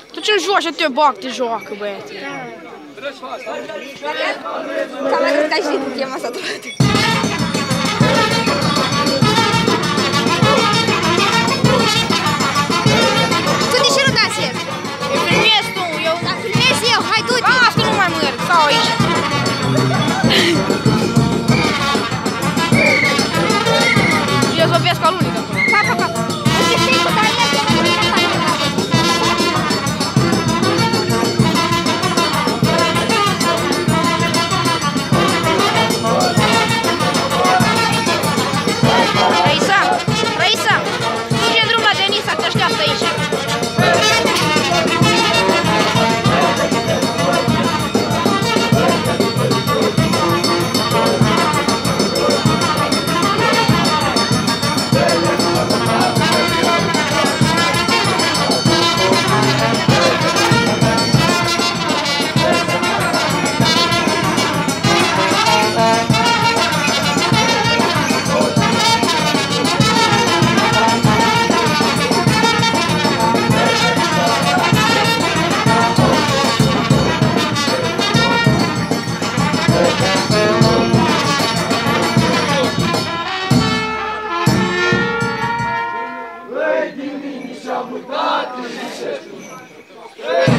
Tu ce-l joci și te bag, te joacă, băiete. Cam mai ca și cu chema asta toată. Tu de ce rugați el? Eu filmez tu, eu... Dar filmez eu, hai du-te! Las că nu mai merg, stau aici. Eu zăbesc ca lunii de acolo. Pa, pa, pa! Uite, știi cu tare, Raisa, duce drum la Denisa, te așteaptă aici. Ei, de mim, já mudado,